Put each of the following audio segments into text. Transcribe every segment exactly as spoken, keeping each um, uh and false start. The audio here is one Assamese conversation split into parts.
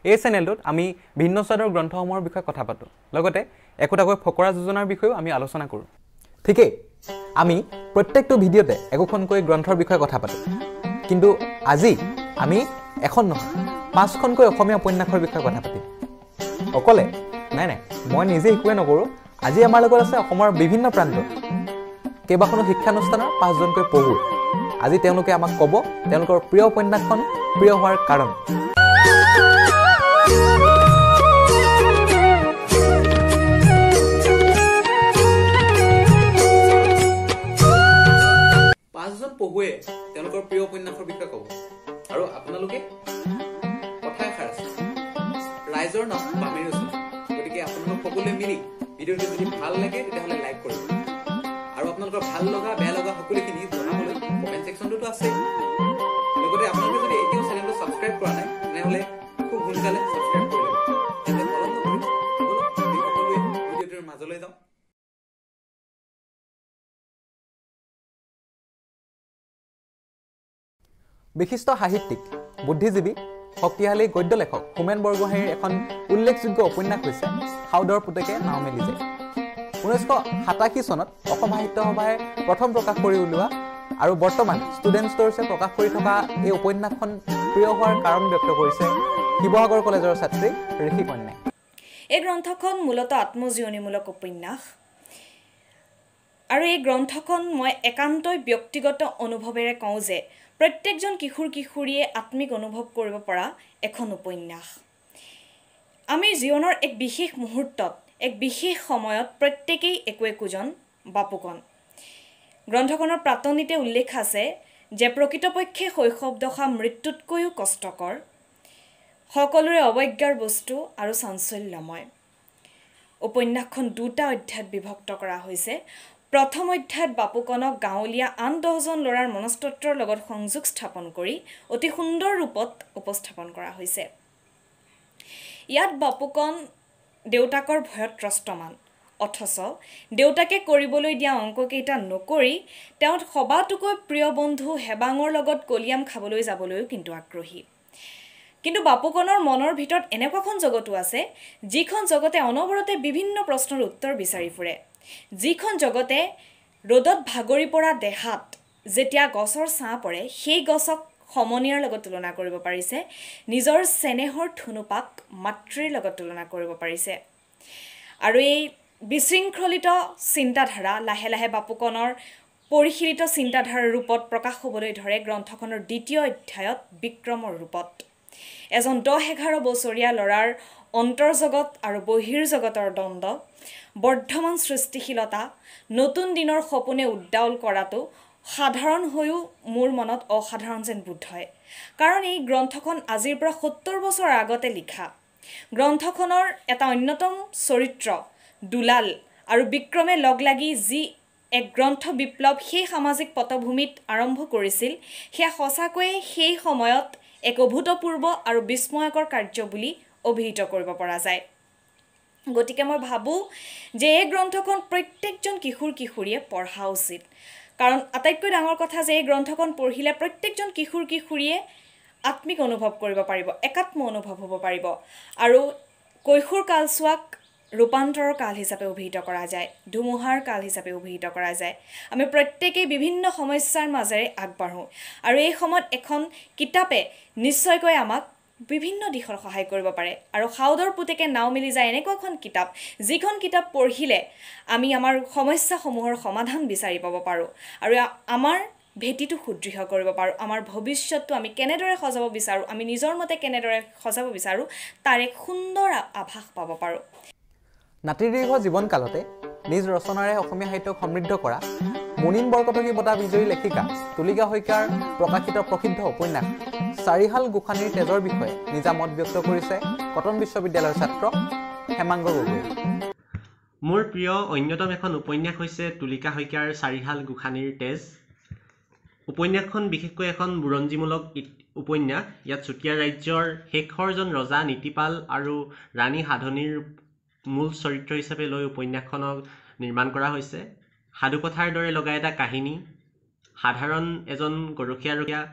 এই চেনেলটোত আমি ভিন্ন স্বাদৰ গ্ৰন্থসমূহৰ বিষয়ে কথা পাতোঁ লগতে একোটাকৈ ফকৰা যোজনাৰ বিষয়েও আমি আলোচনা কৰোঁ ঠিকেই আমি প্ৰত্যেকটো ভিডিঅ'তে একোখনকৈ গ্ৰন্থৰ বিষয়ে কথা পাতোঁ কিন্তু আজি আমি এখন নহয় পাঁচখনকৈ অসমীয়া উপন্যাসৰ বিষয়ে কথা পাতিম অকলে নাই নাই মই নিজে একোৱে নকৰোঁ আজি আমাৰ লগত আছে অসমৰ বিভিন্ন প্ৰান্তত কেইবাখনো শিক্ষানুষ্ঠানৰ পাঁচজনকৈ পঢ়ুৱৈ আজি তেওঁলোকে আমাক ক'ব তেওঁলোকৰ প্ৰিয় উপন্যাসখন প্ৰিয় হোৱাৰ কাৰণ পাঁচজন পঢ়ুৱৈয়ে তেওঁলোকৰ প্ৰিয় উপন্যাসৰ বিষয়ে ক'ব আৰু আপোনালোকে কথা এষাৰ আছে ৰাইজৰ নাম পামেৰ ওচৰত গতিকে আপোনালোক সকলোৱে মিলি ভিডিঅ'টো যদি ভাল লাগে তেতিয়াহ'লে লাইক কৰিব আৰু আপোনালোকৰ ভাল লগা বেয়া লগা সকলোখিনি জনাবলৈ কমেণ্ট ছেকশ্যনটোতো আছে লগতে আপোনালোকে যদি এতিয়াও চেনেলটো ছাবস্ক্ৰাইব কৰা নাই তেনেহ'লে খুব সোনকালে ছাবস্ক্ৰাইব কৰি ল'ব তেন্তে ফলো নকৰি সকলোৱে ভিডিঅ'টোৰ মাজলৈ যাওঁ বিশিষ্ট সাহিত্যিক বুদ্ধিজীৱী শক্তিশালী গদ্য লেখক হোমেন বৰগোহাঞিৰ এখন উল্লেখযোগ্য উপন্যাস হৈছে সাউদৰ পুতেকে নাও মেলি যায় ঊনৈছশ সাতাশী চনত অসম সাহিত্য সভাই প্ৰথম প্ৰকাশ কৰি উলিওৱা আৰু বৰ্তমান ষ্টুডেণ্ট ষ্ট'ৰ্ছে প্ৰকাশ কৰি থকা এই উপন্যাসখন প্ৰিয় হোৱাৰ কাৰণ ব্যক্ত কৰিছে শিৱসাগৰ কলেজৰ ছাত্ৰী ঋষি কন্যাই এই গ্ৰন্থখন মূলতঃ আত্মজীৱনীমূলক উপন্যাস আৰু এই গ্ৰন্থখন মই একান্তই ব্যক্তিগত অনুভৱেৰে কওঁ যে প্ৰত্যেকজন কিশোৰ কিশোৰীয়ে আত্মিক অনুভৱ কৰিব পৰা এখন উপন্যাস আমি জীৱনৰ এক বিশেষ মুহূৰ্তত এক বিশেষ সময়ত প্ৰত্যেকেই একো একোজন বাপুকণ গ্ৰন্থখনৰ প্ৰাতনিতে উল্লেখ আছে যে প্ৰকৃতপক্ষে শৈশৱ দশা মৃত্যুতকৈও কষ্টকৰ সকলোৰে অৱজ্ঞাৰ বস্তু আৰু চাঞ্চল্যময় উপন্যাসখন দুটা অধ্যায়ত বিভক্ত কৰা হৈছে প্ৰথম অধ্যায়ত বাপুকণক গাঁৱলীয়া আন দহজন ল'ৰাৰ মনস্তত্বৰ লগত সংযোগ স্থাপন কৰি অতি সুন্দৰ ৰূপত উপস্থাপন কৰা হৈছে ইয়াত বাপুকণ দেউতাকৰ ভয়ত ত্ৰস্তমান অথচ দেউতাকে কৰিবলৈ দিয়া অংককেইটা নকৰি তেওঁ সবাতোকৈ প্ৰিয় বন্ধু হেবাঙৰ লগত কলিয়াম খাবলৈ যাবলৈও কিন্তু আগ্ৰহী কিন্তু বাপুকণৰ মনৰ ভিতৰত এনেকুৱাখন জগতো আছে যিখন জগতে অনবৰতে বিভিন্ন প্ৰশ্নৰ উত্তৰ বিচাৰি ফুৰে যিখন জগতে ৰ'দত ভাগৰি পৰা দেহাত যেতিয়া গছৰ ছাঁ পৰে সেই গছক সমনীয়াৰ লগত তুলনা কৰিব পাৰিছে নিজৰ চেনেহৰ থুনুপাক মাতৃৰ লগত তুলনা কৰিব পাৰিছে আৰু এই বিশৃংখলিত চিন্তাধাৰা লাহে লাহে বাপুকণৰ পৰিশীলিত চিন্তাধাৰাৰ ৰূপত প্ৰকাশ হ'বলৈ ধৰে গ্ৰন্থখনৰ দ্বিতীয় অধ্যায়ত বিক্ৰমৰ ৰূপত এজন দহ এঘাৰ বছৰীয়া ল'ৰাৰ অন্তৰ্জগত আৰু বহিৰ্জগতৰ দ্বন্দ্ব বৰ্ধমান সৃষ্টিশীলতা নতুন দিনৰ সপোনে উদ্যাউল কৰাটো সাধাৰণ হৈও মোৰ মনত অসাধাৰণ যেন বোধ হয় কাৰণ এই গ্ৰন্থখন আজিৰ পৰা সত্তৰ বছৰ আগতে লিখা গ্ৰন্থখনৰ এটা অন্যতম চৰিত্ৰ দুলাল আৰু বিক্ৰমে লগ লাগি যি এক গ্ৰন্থ বিপ্লৱ সেই সামাজিক পটভূমিত আৰম্ভ কৰিছিল সেয়া সঁচাকৈয়ে সেই সময়ত এক অভূতপূৰ্ব আৰু বিস্ময়কৰ কাৰ্য বুলি অভিহিত কৰিব পৰা যায় গতিকে মই ভাবোঁ যে এই গ্ৰন্থখন প্ৰত্যেকজন কিশোৰ কিশোৰীয়ে পঢ়া উচিত কাৰণ আটাইতকৈ ডাঙৰ কথা যে এই গ্ৰন্থখন পঢ়িলে প্ৰত্যেকজন কিশোৰ কিশোৰীয়ে আত্মিক অনুভৱ কৰিব পাৰিব একাত্ম অনুভৱ হ'ব পাৰিব আৰু কৈশোৰ কালছোৱাক ৰূপান্তৰৰ কাল হিচাপে অভিহিত কৰা যায় ধুমুহাৰ কাল হিচাপে অভিহিত কৰা যায় আমি প্ৰত্যেকেই বিভিন্ন সমস্যাৰ মাজেৰে আগবাঢ়োঁ আৰু এই সময়ত এখন কিতাপে নিশ্চয়কৈ আমাক বিভিন্ন দিশৰ সহায় কৰিব পাৰে আৰু সাউদৰ পুতেকে নাও মেলি যায় এনেকুৱা এখন কিতাপ যিখন কিতাপ পঢ়িলে আমি আমাৰ সমস্যাসমূহৰ সমাধান বিচাৰি পাব পাৰোঁ আৰু আমাৰ ভেটিটো সুদৃঢ় কৰিব পাৰোঁ আমাৰ ভৱিষ্যতটো আমি কেনেদৰে সজাব বিচাৰোঁ আমি নিজৰ মতে কেনেদৰে সজাব বিচাৰোঁ তাৰ এক সুন্দৰ আভাস পাব পাৰোঁ নাতিদীৰ্ঘ জীৱনকালতে নিজ ৰচনাৰে অসমীয়া সাহিত্যক সমৃদ্ধ কৰা মুনীন বৰকটকী বঁটা বিজয়ী লেখিকা তুলিকা শইকীয়াৰ প্ৰকাশিত প্ৰসিদ্ধ উপন্যাস চাৰিহাল গোসানীৰ তেজৰ বিষয়ে নিজা মত ব্যক্ত কৰিছে কটন বিশ্ববিদ্যালয়ৰ ছাত্ৰ হেমাংগ গগৈ মোৰ প্ৰিয় অন্যতম এখন উপন্যাস হৈছে তুলিকা শইকীয়াৰ চাৰিহাল গোসানীৰ তেজ উপন্যাসখন বিশেষকৈ এখন বুৰঞ্জীমূলক উপন্যাস ইয়াত চুতীয়া ৰাজ্যৰ শেষৰজন ৰজা নীতিপাল আৰু ৰাণী সাধনীৰ মূল চৰিত্ৰ হিচাপে লৈ উপন্যাসখনক নিৰ্মাণ কৰা হৈছে সাধুকথাৰ দৰে লগা এটা কাহিনী সাধাৰণ এজন গৰখীয়া ৰখীয়া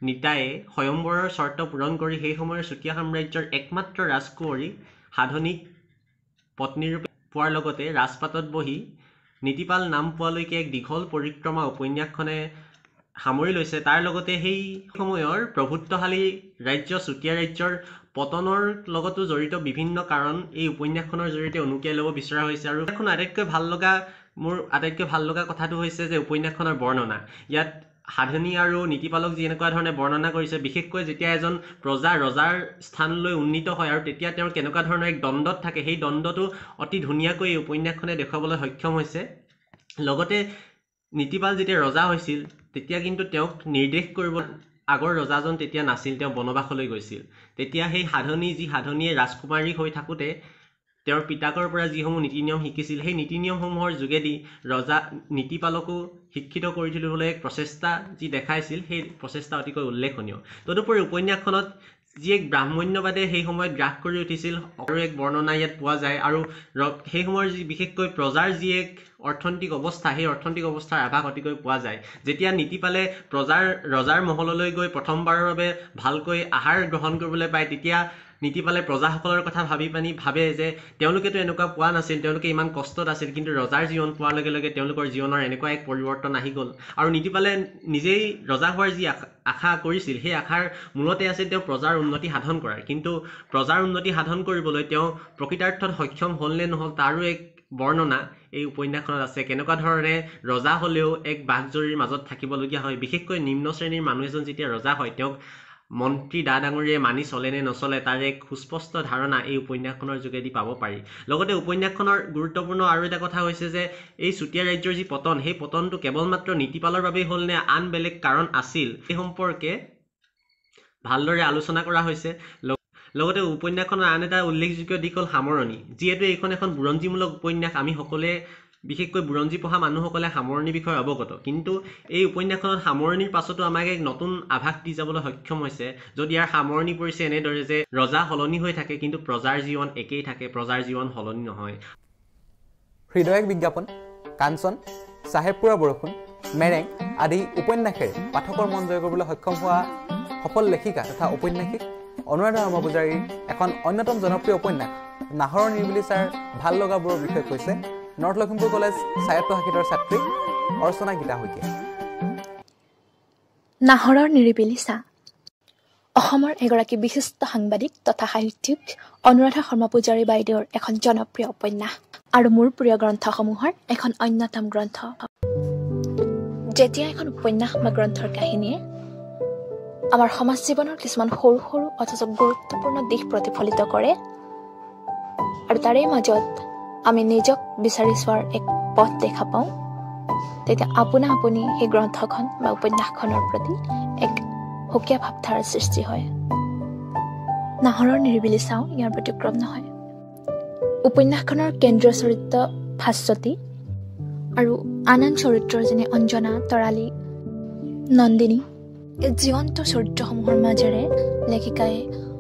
নিতায়ে স্বয়ম্বৰৰ চৰ্ত পূৰণ কৰি সেই সময়ৰ চুতীয়া সাম্ৰাজ্যৰ একমাত্ৰ ৰাজকুঁৱৰী সাধনীক পত্নীৰূপে পোৱাৰ লগতে ৰাজপাটত বহি নীতিপাল নাম পোৱালৈকে এক দীঘল পৰিক্ৰমা উপন্যাসখনে সামৰি লৈছে। তাৰ লগতে সেই সময়ৰ প্ৰভুত্বশালী ৰাজ্য চুতীয়া ৰাজ্যৰ পতনৰ লগতো জড়িত বিভিন্ন কাৰণ এই উপন্যাসখনৰ জৰিয়তে উনুকিয়াই ল'ব বিচৰা হৈছে। আৰু এখন আটাইতকৈ ভাল লগা মোৰ আটাইতকৈ ভাল লগা কথাটো হৈছে যে উপন্যাসখনৰ বৰ্ণনা। ইয়াত সাধনী আৰু নীতিপালক যি এনেকুৱা ধৰণে বৰ্ণনা কৰিছে, বিশেষকৈ যেতিয়া এজন প্ৰজা ৰজাৰ স্থানলৈ উন্নীত হয় আৰু তেতিয়া তেওঁৰ কেনেকুৱা ধৰণৰ এক দ্বন্দ্বত থাকে, সেই দ্বন্দ্বটো অতি ধুনীয়াকৈ এই উপন্যাসখনে দেখুৱাবলৈ সক্ষম হৈছে। লগতে নীতিপাল যেতিয়া ৰজা হৈছিল তেতিয়া কিন্তু তেওঁক নিৰ্দেশ কৰিব আগৰ ৰজাজন তেতিয়া নাছিল, তেওঁ বনবাসলৈ গৈছিল। তেতিয়া সেই সাধনী যি সাধনীয়ে ৰাজকুমাৰী হৈ থাকোঁতে তেওঁৰ পিতাকৰ পৰা যিসমূহ নীতি নিয়ম শিকিছিল, সেই নীতি নিয়মসমূহৰ যোগেদি ৰজা নীতিপালকো শিক্ষিত কৰি তুলিবলৈ এক প্ৰচেষ্টা যি দেখাইছিল, সেই প্ৰচেষ্টা অতিকৈ উল্লেখনীয়। তদুপৰি উপন্যাসখনত যি এক ব্ৰাহ্মণ্যবাদে সেই সময়ত গ্ৰাস কৰি উঠিছিল আৰু এক বৰ্ণনা ইয়াত পোৱা যায়। আৰু সেই সময়ৰ যি বিশেষকৈ প্ৰজাৰ যি এক অৰ্থনৈতিক অৱস্থা, সেই অৰ্থনৈতিক অৱস্থাৰ আভাস অতিকৈ পোৱা যায়। যেতিয়া নীতিপালে প্ৰজাৰ ৰজাৰ মহললৈ গৈ প্ৰথমবাৰৰ বাবে ভালকৈ আহাৰ গ্ৰহণ কৰিবলৈ পায়, তেতিয়া নীতিপালে প্ৰজাসকলৰ কথা ভাবি পানি ভাবে যে তেওঁলোকেতো এনেকুৱা পোৱা নাছিল, তেওঁলোকে ইমান কষ্টত আছিল, কিন্তু ৰজাৰ জীৱন পোৱাৰ লগে লগে তেওঁলোকৰ জীৱনৰ এনেকুৱা এক পৰিৱৰ্তন আহি গ'ল। আৰু নীতিপালে নিজেই ৰজা হোৱাৰ যি আশা কৰিছিল, সেই আশাৰ মূলতে আছিল তেওঁ প্ৰজাৰ উন্নতি সাধন কৰাৰ। কিন্তু প্ৰজাৰ উন্নতি সাধন কৰিবলৈ তেওঁ প্ৰকৃতাৰ্থত সক্ষম হ'ল নে নহ'ল তাৰো এক বৰ্ণনা এই উপন্যাসখনত আছে। কেনেকুৱা ধৰণে ৰজা হ'লেও এক বাঘজৰীৰ মাজত থাকিবলগীয়া হয়। বিশেষকৈ নিম্ন শ্ৰেণীৰ মানুহ এজন যেতিয়া ৰজা হয়, তেওঁক মন্ত্ৰী ডা ডাঙৰীয়ে মানি চলে নে নচলে তাৰ এক সুস্পষ্ট ধাৰণা এই উপন্যাসখনৰ যোগেদি পাব পাৰি। লগতে উপন্যাসখনৰ গুৰুত্বপূৰ্ণ আৰু এটা কথা হৈছে যে এই চুতীয়া ৰাজ্যৰ যি পতন, সেই পতনটো কেৱল মাত্ৰ নীতিপালৰ বাবেই হ'ল নে আন বেলেগ কাৰণ আছিল, সেই সম্পৰ্কে ভালদৰে আলোচনা কৰা হৈছে। লগতে উপন্যাসখনৰ আন এটা উল্লেখযোগ্য দিশ হ'ল সামৰণি। যিহেতু এইখন এখন বুৰঞ্জীমূলক উপন্যাস, আমি সকলোৱে বিশেষকৈ বুৰঞ্জী পঢ়া মানুহসকলে সামৰণিৰ বিষয়ে অৱগত, কিন্তু এই উপন্যাসখনত সামৰণিৰ পাছতো আমাক এক নতুন আভাস দি যাবলৈ সক্ষম হৈছে। যদি ইয়াৰ সামৰণি পৰিছে এনেদৰে যে ৰজা সলনি হৈ থাকে কিন্তু প্ৰজাৰ জীৱন একেই থাকে, প্ৰজাৰ জীৱন সলনি নহয়। হৃদয়ক বিজ্ঞাপন, কাঞ্চন, চাহেবপুৰৰ বৰষুণ, মেৰেং আদি উপন্যাসেৰে পাঠকৰ মন জয় কৰিবলৈ সক্ষম হোৱা সফল লেখিকা তথা ঔপন্যাসিক অনুৰাধা শৰ্মা পূজাৰীৰ এখন অন্যতম জনপ্ৰিয় উপন্যাস নাহৰৰ নিৰিবিলি ছাৰ ভাল লগাবোৰৰ বিষয়ে কৈছে নৰ্থ লখিমপুৰ কলেজ স্বায়ত্ত শাখিতৰ ছাত্ৰী অৰ্চনা গীতা শইকীয়া। নাহৰৰ নিৰিবিলি ছাঁ অসমৰ এগৰাকী বিশিষ্ট সাংবাদিক তথা সাহিত্যিক অনুৰাধা শৰ্মা পূজাৰী বাইদেউৰ এখন জনপ্ৰিয় উপন্যাস আৰু মোৰ প্ৰিয় গ্ৰন্থসমূহৰ এখন অন্যতম গ্ৰন্থ। যেতিয়া এখন উপন্যাস বা গ্ৰন্থৰ কাহিনীয়ে আমাৰ সমাজ জীৱনৰ কিছুমান সৰু সৰু অথচ গুৰুত্বপূৰ্ণ দিশ প্ৰতিফলিত কৰে আৰু তাৰে মাজত আমি নিজক বিচাৰি চোৱাৰ এক পথ দেখা পাওঁ, তেতিয়া আপোনা আপুনি সেই গ্ৰন্থখন বা উপন্যাসখনৰ প্ৰতি এক সুকীয়া ভাৱধাৰাৰ সৃষ্টি হয়। নাহৰৰ নিৰিবিলি ছাঁ ইয়াৰ ব্যতিক্ৰম নহয়। উপন্যাসখনৰ কেন্দ্ৰীয় চৰিত্ৰ ভাস্বতী আৰু আন আন চৰিত্ৰৰ যেনে অঞ্জনা, তৰালী, নন্দিনী, এই জীৱন্ত চৰিত্ৰসমূহৰ মাজেৰে লেখিকাই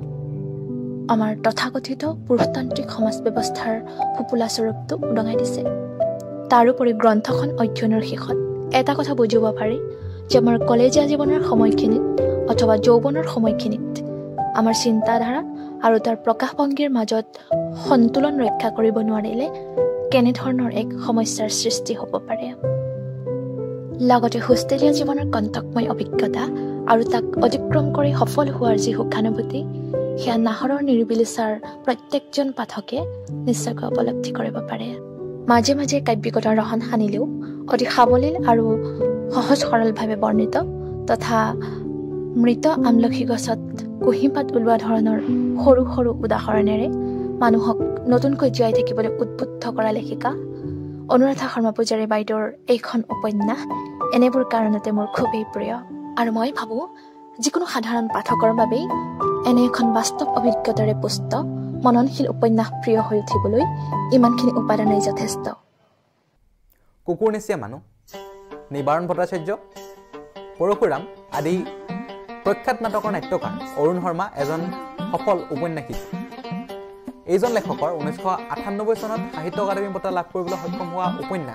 আমাৰ তথাকথিত পুৰুষতান্ত্ৰিক সমাজ ব্যৱস্থাৰ ফুপুলা স্বৰূপটো উদঙাই দিছে। তাৰোপৰি গ্ৰন্থখন অধ্যয়নৰ শেষত এটা কথা বুজিব পাৰি যে আমাৰ কলেজীয়া জীৱনৰ সময়খিনিত অথবা যৌৱনৰ সময়খিনিত আমাৰ চিন্তাধাৰা আৰু তাৰ প্ৰকাশভংগীৰ মাজত সন্তুলন ৰক্ষা কৰিব নোৱাৰিলে কেনেধৰণৰ এক সমস্যাৰ সৃষ্টি হ'ব পাৰে। লগতে হোষ্টেলীয়া জীৱনৰ কণ্টকময় অভিজ্ঞতা আৰু তাক অতিক্ৰম কৰি সফল হোৱাৰ যি সুখানুভূতি, সেয়া নাহৰৰ নিৰিবিলি ছাঁৰ প্ৰত্যেকজন পাঠকে নিশ্চয়কৈ উপলব্ধি কৰিব পাৰে। মাজে মাজে কাব্যিকতাৰ ৰহণ সানিলেও অতি সাৱলীল আৰু সহজ সৰলভাৱে বৰ্ণিত তথা মৃত আমলখি গছত কুঁহিপাত ওলোৱা ধৰণৰ সৰু সৰু উদাহৰণেৰে মানুহক নতুনকৈ জীয়াই থাকিবলৈ উদ্বুদ্ধ কৰা লেখিকা অনুৰাধা শৰ্মা পূজাৰী বাইদেউৰ এইখন উপন্যাস এনেবোৰ কাৰণতে মোৰ খুবেই প্ৰিয়। আৰু মই ভাবোঁ যিকোনো সাধাৰণ পাঠকৰ বাবেই এনে এখন বাস্তৱ অভিজ্ঞতাৰে পুষ্ট মননশীল উপন্যাস প্ৰিয় হৈ উঠিবলৈ ইমানখিনি উপাদানেই যথেষ্ট। কুকুৰ নিচিয়া মানুহ, নিবাৰণ ভট্টাচাৰ্য, পৰশুৰাম আদি প্ৰখ্যাত নাটকৰ নাট্যকাৰ অৰুণ শৰ্মা এজন সফল উপন্যাসিক। এইজন লেখকৰ ঊনৈছশ আঠানব্বৈ চনত সাহিত্য একাডেমী বঁটা লাভ কৰিবলৈ সক্ষম হোৱা উপন্যাস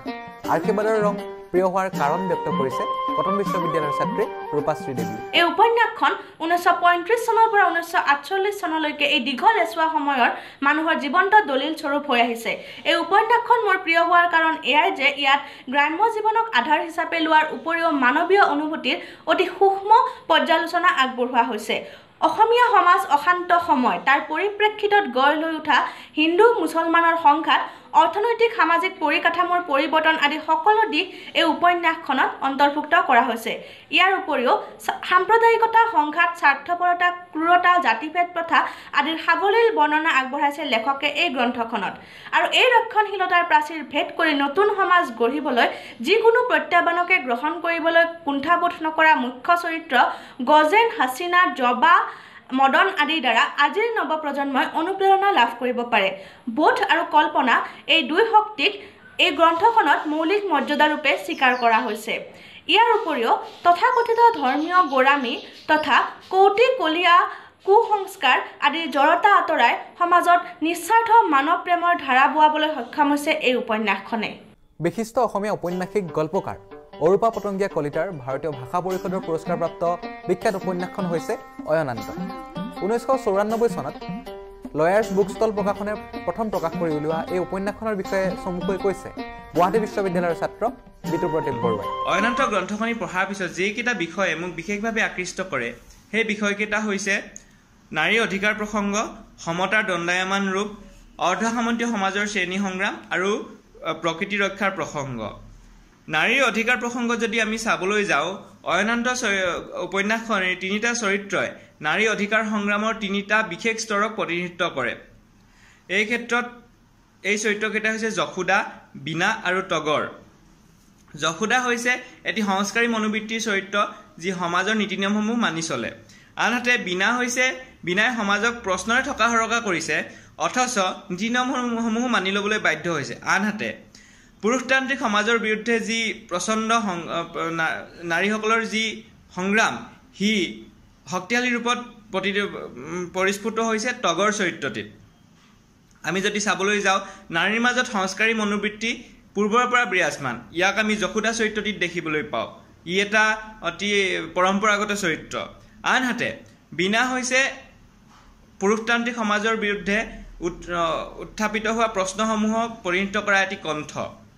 আৰ্শীবাদৰ ৰং প্ৰিয় হোৱাৰ কাৰণ ব্যক্ত কৰিছে কটন বিশ্ববিদ্যালয়ৰ ছাত্ৰী ৰূপাশ্ৰী দেৱী। এই উপন্যাসখন ঊনৈছশ পঁয়ত্ৰিছ চনৰ পৰা ঊনৈছশ আঠচল্লিছ চনলৈকে এই দীঘল এছোৱা সময়ৰ মানুহৰ জীৱন্ত দলিল স্বৰূপ হৈ আহিছে। এই উপন্যাসখন মোৰ প্ৰিয় হোৱাৰ কাৰণ এয়াই যে ইয়াত গ্ৰাম্য জীৱনক আধাৰ হিচাপে লোৱাৰ উপৰিও মানৱীয় অনুভূতিৰ অতি সূক্ষ্ম পৰ্যালোচনা আগবঢ়োৱা হৈছে। অসমীয়া সমাজ অশান্ত সময় তাৰ পৰিপ্ৰেক্ষিতত গঢ় লৈ উঠা হিন্দু মুছলমানৰ সংঘাত অৰ্থনৈতিক সামাজিক পৰিকাঠামোৰ পৰিৱৰ্তন আদি সকলো দিশ এই উপন্যাসখনত অন্তৰ্ভুক্ত কৰা হৈছে। ইয়াৰ উপৰিও সাম্প্ৰদায়িকতা সংঘাত স্বাৰ্থপৰতা ক্ৰূৰতা জাতিভেদ প্ৰথা আদিৰ সাৱলীল বৰ্ণনা আগবঢ়াইছে লেখকে এই গ্ৰন্থখনত। আৰু এই ৰক্ষণশীলতাৰ প্ৰাচীৰ ভেদ কৰি নতুন সমাজ গঢ়িবলৈ যিকোনো প্ৰত্যাহ্বানকে গ্ৰহণ কৰিবলৈ কুণ্ঠাবোধ নকৰা মুখ্য চৰিত্ৰ গজেন হাছিনা জবা মদন আদিৰ দ্বাৰা আজিৰ নৱপ্ৰজন্মই অনুপ্ৰেৰণা লাভ কৰিব পাৰে। বোধ আৰু কল্পনা এই দুই শক্তিক এই গ্ৰন্থখনত মৌলিক মৰ্যাদাৰূপে স্বীকাৰ কৰা হৈছে। ইয়াৰ উপৰিও তথাকথিত ধৰ্মীয় গোড়ামী তথা কৌটিকলীয়া কুসংস্কাৰ আদিৰ জড়তা আঁতৰাই সমাজত নিস্বাৰ্থ মানৱ প্ৰেমৰ ধাৰা বোৱাবলৈ সক্ষম হৈছে এই উপন্যাসখনে। বিশিষ্ট অসমীয়া ঔপন্যাসিক গল্পকাৰ অৰূপা পতংগীয়া কলিতাৰ ভাৰতীয় ভাষা পৰিষদৰ পুৰস্কাৰপ্ৰাপ্ত বিখ্যাত উপন্যাসখন হৈছে অয়ানান্ত। ঊনৈছশ চৌৰান্নব্বৈ চনত লয়াৰ্ছ বুক ষ্টল প্ৰকাশনে প্ৰথম প্ৰকাশ কৰি উলিওৱা এই উপন্যাসখনৰ বিষয়ে চমুকৈ কৈছে গুৱাহাটী বিশ্ববিদ্যালয়ৰ ছাত্ৰ বিতুপ্ৰতীপ বৰুৱাই। অয়ানান্ত গ্ৰন্থখনি পঢ়াৰ পিছত যিকেইটা বিষয়ে মোক বিশেষভাৱে আকৃষ্ট কৰে সেই বিষয়কেইটা হৈছে নাৰীৰ অধিকাৰ প্ৰসংগ, সমতাৰ দণ্ডায়মান ৰূপ, অৰ্ধসামন্তীয় সমাজৰ শ্ৰেণী সংগ্ৰাম আৰু প্ৰকৃতি ৰক্ষাৰ প্ৰসংগ। নাৰীৰ অধিকাৰ প্ৰসংগ যদি আমি চাবলৈ যাওঁ, অয়ানান্ত উপন্যাসখনিৰ তিনিটা চৰিত্ৰই নাৰী অধিকাৰ সংগ্ৰামৰ তিনিটা বিশেষ স্তৰক প্ৰতিনিধিত্ব কৰে। এই ক্ষেত্ৰত এই চৰিত্ৰকেইটা হৈছে যশোদা, বীণা আৰু তগৰ। যশোদা হৈছে এটি সংস্কাৰী মনোবৃত্তিৰ চৰিত্ৰ যি সমাজৰ নীতি নিয়মসমূহ মানি চলে। আনহাতে বীণা হৈছে বীণাই সমাজক প্ৰশ্নৰে থকা সৰকা কৰিছে অথচ নীতি নিয়মসমূহ মানি ল'বলৈ বাধ্য হৈছে। আনহাতে পুৰুষতান্ত্ৰিক সমাজৰ বিৰুদ্ধে যি প্ৰচণ্ড নাৰীসকলৰ যি সংগ্ৰাম সি শক্তিশালী ৰূপত প্ৰতি পৰিস্ফুট হৈছে তগৰ চৰিত্ৰটিত। আমি যদি চাবলৈ যাওঁ নাৰীৰ মাজত সংস্কাৰী মনোবৃত্তি পূৰ্বৰ পৰা বিৰাজমান, ইয়াক আমি যশোদা চৰিত্ৰটিত দেখিবলৈ পাওঁ। ই এটা অতি পৰম্পৰাগত চৰিত্ৰ। আনহাতে বীণা হৈছে পুৰুষতান্ত্ৰিক সমাজৰ বিৰুদ্ধে উত্থাপিত হোৱা প্ৰশ্নসমূহক পৰিণত কৰা এটি কণ্ঠ,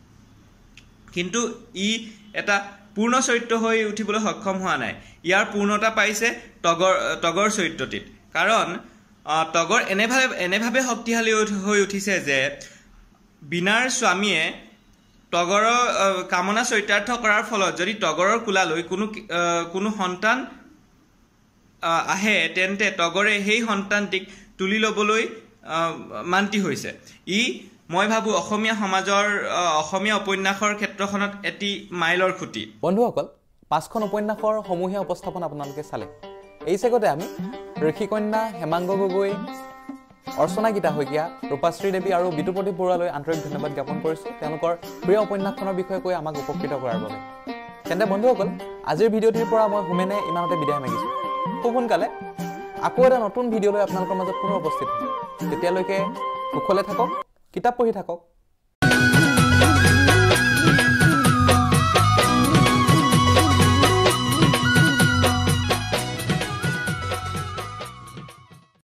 কিন্তু ই এটা পূৰ্ণ চৰিত্ৰ হৈ উঠিবলৈ সক্ষম হোৱা নাই। ইয়াৰ পূৰ্ণতা পাইছে তগৰ তগৰ চৰিত্ৰটিত, কাৰণ তগৰ এনেভাৱে এনেভাৱে শক্তিশালী হৈ উঠিছে যে বীণাৰ স্বামীয়ে তগৰৰ কামনা চৰিতাৰ্থ কৰাৰ ফলত যদি তগৰৰ কোলালৈ কোনো কোনো সন্তান আহে তেন্তে তগৰে সেই সন্তানটিক তুলি ল'বলৈ মান্তি হৈছে। ই মই ভাবোঁ অসমীয়া সমাজৰ অসমীয়া উপন্যাসৰ ক্ষেত্ৰখনত এটি মাইলৰ খুঁটি। বন্ধুসকল, পাঁচখন উপন্যাসৰ সমূহীয়া উপস্থাপন আপোনালোকে চালে। এই চেগতে আমি ঋষিকন্যা হেমাংগ গগৈ, অৰ্চনা গীতা শইকীয়া, ৰূপাশ্ৰী দেৱী আৰু বিতুপ্ৰতীপ বৰুৱালৈ আন্তৰিক ধন্যবাদ জ্ঞাপন কৰিছোঁ তেওঁলোকৰ প্ৰিয় উপন্যাসখনৰ বিষয়ে কৈ আমাক উপকৃত কৰাৰ বাবে। তেন্তে বন্ধুসকল, আজিৰ ভিডিঅ'টিৰ পৰা মই হোমেনে ইমানতে বিদায় মাগিছোঁ। খুব সোনকালে আকৌ এটা নতুন ভিডিঅ' লৈ আপোনালোকৰ মাজত পুনৰ উপস্থিত হ'ম। তেতিয়ালৈকে কুশলে থাকক, কিতাপ পঢ়ি থাকক।